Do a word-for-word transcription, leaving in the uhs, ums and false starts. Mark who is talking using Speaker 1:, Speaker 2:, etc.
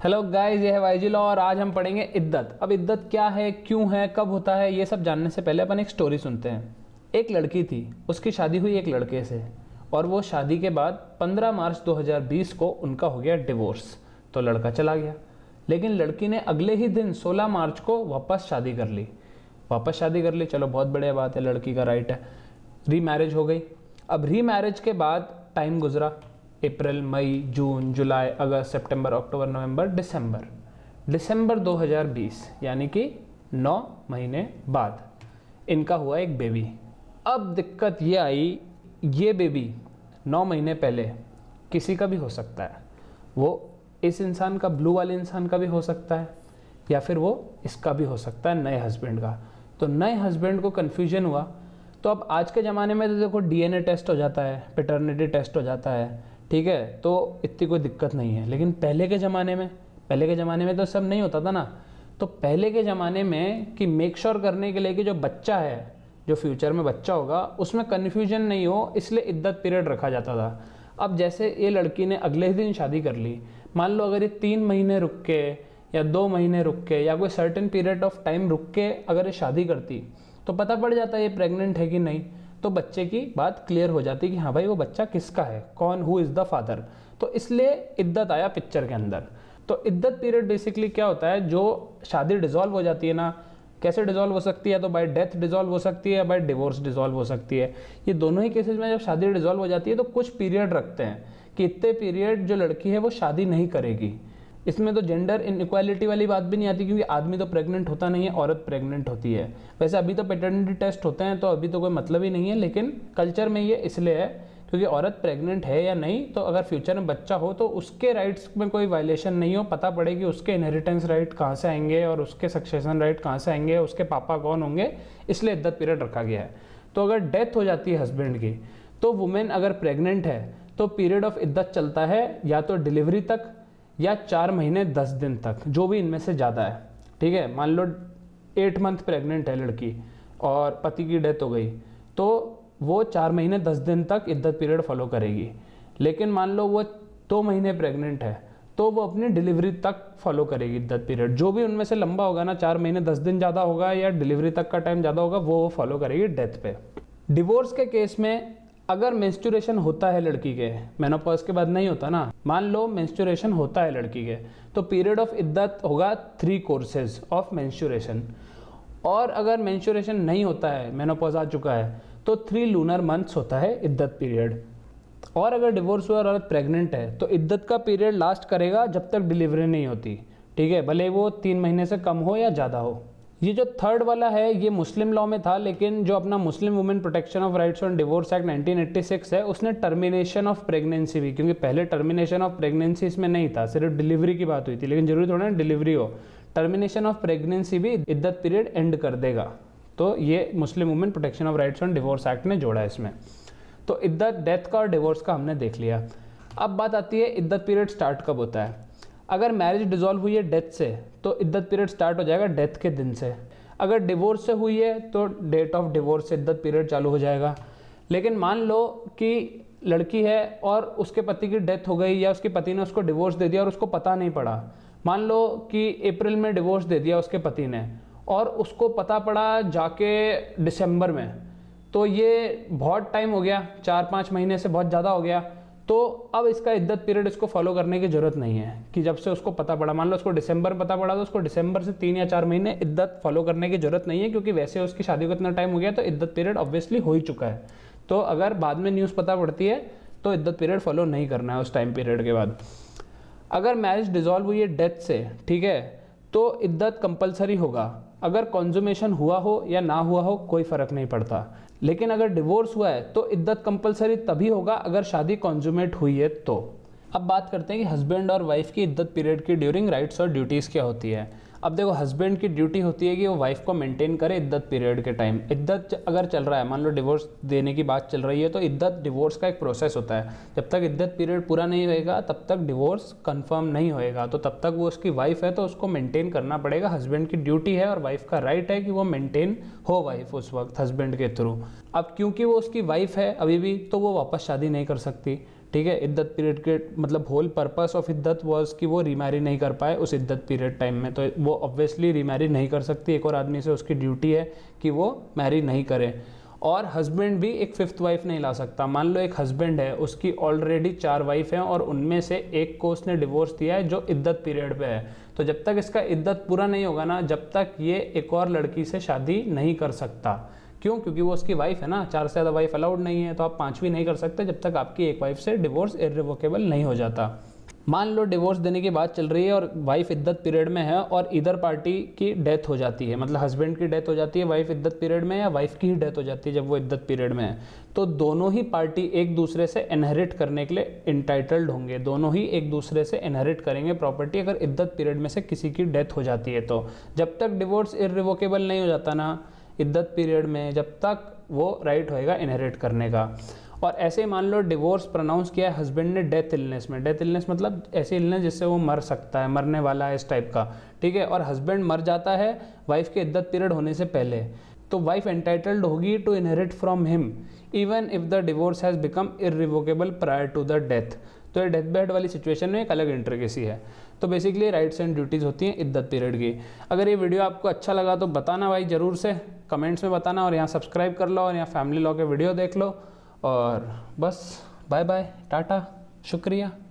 Speaker 1: Hello guys, ये है YG law और आज हम पढ़ेंगे इद्दत। अब इद्दत क्या है, क्यों है, कब होता है, ये सब जानने से पहले अपन एक स्टोरी सुनते हैं। एक लड़की थी, उसकी शादी हुई एक लड़के से और वो शादी के बाद पंद्रह मार्च दो हज़ार बीस को उनका हो गया डिवोर्स। तो लड़का चला गया, लेकिन लड़की ने अगले ही दिन सोलह मार्च को वापस शादी कर ली। वापस शादी कर ली, चलो बहुत बढ़िया बात है, लड़की का राइट है। री मैरिज हो गई। अब री मैरिज के बाद टाइम गुजरा, अप्रैल, मई, जून, जुलाई, अगस्त, सितंबर, अक्टूबर, नवंबर, दिसंबर। दिसंबर दो हज़ार बीस यानी कि नौ महीने बाद इनका हुआ एक बेबी। अब दिक्कत ये आई, ये बेबी नौ महीने पहले किसी का भी हो सकता है। वो इस इंसान का, ब्लू वाले इंसान का भी हो सकता है, या फिर वो इसका भी हो सकता है, नए हस्बैंड का। तो नए हस्बैंड को कन्फ्यूजन हुआ। तो अब आज के ज़माने में तो देखो डीएनए टेस्ट हो जाता है, पैटर्निटी टेस्ट हो जाता है, ठीक है, तो इतनी कोई दिक्कत नहीं है। लेकिन पहले के ज़माने में पहले के ज़माने में तो सब नहीं होता था ना। तो पहले के ज़माने में कि मेक श्योर करने के लिए कि जो बच्चा है, जो फ्यूचर में बच्चा होगा, उसमें कन्फ्यूजन नहीं हो, इसलिए इद्दत पीरियड रखा जाता था। अब जैसे ये लड़की ने अगले ही दिन शादी कर ली, मान लो अगर ये तीन महीने रुक के या दो महीने रुक के या कोई सर्टेन पीरियड ऑफ टाइम रुक के अगर ये शादी करती तो पता पड़ जाता है ये प्रेग्नेंट है कि नहीं। तो बच्चे की बात क्लियर हो जाती कि हाँ भाई वो बच्चा किसका है, कौन, हु इज़ द फादर। तो इसलिए इद्दत आया पिक्चर के अंदर। तो इद्दत पीरियड बेसिकली क्या होता है, जो शादी डिजॉल्व हो जाती है ना, कैसे डिजॉल्व हो सकती है, तो बाय डेथ डिजॉल्व हो सकती है या बाय डिवोर्स डिजॉल्व हो सकती है। ये दोनों ही केसेस में जब शादी डिजॉल्व हो जाती है तो कुछ पीरियड रखते हैं कि इतने पीरियड जो लड़की है वो शादी नहीं करेगी। इसमें तो जेंडर इनइक्वालिटी वाली बात भी नहीं आती, क्योंकि आदमी तो प्रेग्नेंट होता नहीं है, औरत प्रेग्नेंट होती है। वैसे अभी तो पैटर्निटी टेस्ट होते हैं तो अभी तो कोई मतलब ही नहीं है, लेकिन कल्चर में ये इसलिए है क्योंकि औरत प्रेग्नेंट है या नहीं, तो अगर फ्यूचर में बच्चा हो तो उसके राइट्स में कोई वायलेशन नहीं हो, पता पड़े कि उसके इनहेरिटेंस राइट कहाँ से आएंगे और उसके सक्सेशन राइट कहाँ से आएंगे, उसके पापा कौन होंगे, इसलिए इद्दत पीरियड रखा गया है। तो अगर डेथ हो जाती है हस्बैंड की, तो वुमेन अगर प्रेग्नेंट है तो पीरियड ऑफ इद्दत चलता है या तो डिलीवरी तक या चार महीने दस दिन तक, जो भी इनमें से ज़्यादा है। ठीक है, मान लो एट मंथ प्रेग्नेंट है लड़की और पति की डेथ हो गई तो वो चार महीने दस दिन तक इद्दत पीरियड फॉलो करेगी। लेकिन मान लो वो दो महीने प्रेग्नेंट है तो वो अपनी डिलीवरी तक फॉलो करेगी इद्दत पीरियड। जो भी उनमें से लंबा होगा ना, चार महीने दस दिन ज़्यादा होगा या डिलीवरी तक का टाइम ज़्यादा होगा, वो फॉलो करेगी डेथ पे। डिवोर्स के केस में अगर मेंस्ट्रुएशन होता है लड़की के, मेनोपॉज के बाद नहीं होता ना, मान लो मेंस्ट्रुएशन होता है लड़की के, तो पीरियड ऑफ इद्दत होगा थ्री कोर्सेज ऑफ मेंस्ट्रुएशन। और अगर मेंस्ट्रुएशन नहीं होता है, मेनोपॉज आ चुका है, तो थ्री लूनर मंथ्स होता है इद्दत पीरियड। और अगर डिवोर्स हुआ और औरत प्रेग्नेंट है तो इद्दत का पीरियड लास्ट करेगा जब तक डिलीवरी नहीं होती। ठीक है, भले वो तीन महीने से कम हो या ज़्यादा हो। ये जो थर्ड वाला है ये मुस्लिम लॉ में था, लेकिन जो अपना Muslim women protection of rights on divorce act nineteen eighty six है, उसने टर्मिनेशन ऑफ प्रेगनेंसी भी, क्योंकि पहले टर्मिनेशन ऑफ प्रेगनेंसी इसमें नहीं था, सिर्फ डिलीवरी की बात हुई थी, लेकिन जरूरी थोड़ा ना डिलीवरी हो, टर्मिनेशन ऑफ प्रेगनेंसी भी इद्दत पीरियड एंड कर देगा। तो ये Muslim women protection of rights on divorce act ने जोड़ा है इसमें। तो इद्दत डेथ का और डिवोर्स का हमने देख लिया। अब बात आती है इद्दत पीरियड स्टार्ट कब होता है। अगर मैरिज डिसॉल्व हुई है डेथ से तो इद्दत पीरियड स्टार्ट हो जाएगा डेथ के दिन से। अगर डिवोर्स से हुई है तो डेट ऑफ डिवोर्स से इद्दत पीरियड चालू हो जाएगा। लेकिन मान लो कि लड़की है और उसके पति की डेथ हो गई या उसके पति ने उसको डिवोर्स दे दिया और उसको पता नहीं पड़ा। मान लो कि अप्रैल में डिवोर्स दे दिया उसके पति ने और उसको पता पड़ा जाके दिसंबर में, तो ये बहुत टाइम हो गया, चार पाँच महीने से बहुत ज़्यादा हो गया। तो अब इसका इद्दत पीरियड इसको फॉलो करने की जरूरत नहीं है कि जब से उसको पता पड़ा, मान लो उसको दिसंबर में पता पड़ा तो उसको दिसंबर से तीन या चार महीने इद्दत फॉलो करने की जरूरत नहीं है, क्योंकि वैसे उसकी शादी को इतना टाइम हो गया तो इद्दत पीरियड ऑब्वियसली हो ही चुका है। तो अगर बाद में न्यूज़ पता पड़ती है तो इद्दत पीरियड फॉलो नहीं करना है उस टाइम पीरियड के बाद। अगर मैरिज डिसॉल्व हुई है डेथ से, ठीक है, तो इद्दत कंपलसरी होगा। अगर कॉन्जुमेशन हुआ हो या ना हुआ हो कोई फ़र्क नहीं पड़ता। लेकिन अगर डिवोर्स हुआ है तो इद्दत कंपलसरी तभी होगा अगर शादी कॉन्जुमेट हुई है तो। अब बात करते हैं कि हस्बैंड और वाइफ की इद्दत पीरियड की ड्यूरिंग राइट्स और ड्यूटीज़ क्या होती है। अब देखो, हस्बैंड की ड्यूटी होती है कि वो वाइफ को मेंटेन करे इद्दत पीरियड के टाइम। इद्दत अगर चल रहा है, मान लो डिवोर्स देने की बात चल रही है, तो इद्दत डिवोर्स का एक प्रोसेस होता है। जब तक इद्दत पीरियड पूरा नहीं होएगा तब तक डिवोर्स कंफर्म नहीं होएगा। तो तब तक वो उसकी वाइफ है तो उसको मेंटेन करना पड़ेगा। हस्बैंड की ड्यूटी है और वाइफ का राइट है कि वो मेंटेन हो वाइफ उस वक्त हस्बैंड के थ्रू। अब क्योंकि वो उसकी वाइफ है अभी भी, तो वो वापस शादी नहीं कर सकती। ठीक है। इद्दत पीरियड के मतलब होल पर्पस ऑफ इद्दत वाज कि वो रीमैरी नहीं कर पाए उस इद्दत पीरियड टाइम में, तो वो ऑब्वियसली रीमैरी नहीं कर सकती, एक और आदमी से उसकी ड्यूटी है कि वो मैरी नहीं करे। और हस्बैंड भी एक फिफ्थ वाइफ नहीं ला सकता। मान लो एक हस्बैंड है, उसकी ऑलरेडी चार वाइफ हैं और उनमें से एक को उसने डिवोर्स दिया है जो इद्दत पीरियड पे है, तो जब तक इसका इद्दत पूरा नहीं होगा ना, जब तक ये एक और लड़की से शादी नहीं कर सकता। क्यों? क्योंकि वो उसकी वाइफ है ना, चार से ज़्यादा वाइफ अलाउड नहीं है, तो आप पांचवी नहीं कर सकते जब तक आपकी एक वाइफ से डिवोर्स इर्रिवोकेबल नहीं हो जाता। मान लो डिवोर्स देने की बात चल रही है और वाइफ इद्दत पीरियड में है और इधर पार्टी की डेथ हो जाती है, मतलब हस्बैंड की डेथ हो जाती है वाइफ इद्दत पीरियड में, या वाइफ की ही डेथ हो जाती है जब वो इद्दत पीरियड में है, तो दोनों ही पार्टी एक दूसरे से इनहेरिट करने के लिए इंटाइटल्ड होंगे, दोनों ही एक दूसरे से इनहेरिट करेंगे प्रॉपर्टी अगर इद्दत पीरियड में से किसी की डेथ हो जाती है तो। जब तक डिवोर्स इर्रिवोकेबल नहीं हो जाता ना इद्दत पीरियड में, जब तक वो राइट होएगा इनहेरिट करने का। और ऐसे ही मान लो डिवोर्स प्रोनाउंस किया है हस्बैंड ने डेथ इलनेस में, डेथ इलनेस मतलब ऐसी इलनेस जिससे वो मर सकता है, मरने वाला है इस टाइप का, ठीक है, और हस्बैंड मर जाता है वाइफ के इद्दत पीरियड होने से पहले, तो वाइफ एंटाइटल्ड होगी to inherit from him even if the divorce has become irrevocable prior to the death. तो ये डेथ बेड वाली सिचुएशन में एक अलग इंट्रिकेसी है। तो बेसिकली राइट्स एंड ड्यूटीज़ होती हैं इद्दत पीरियड की। अगर ये वीडियो आपको अच्छा लगा तो बताना भाई, ज़रूर से कमेंट्स में बताना, और यहाँ सब्सक्राइब कर लो और यहाँ फैमिली लॉ के वीडियो देख लो, और बस बाय बाय, टाटा, शुक्रिया।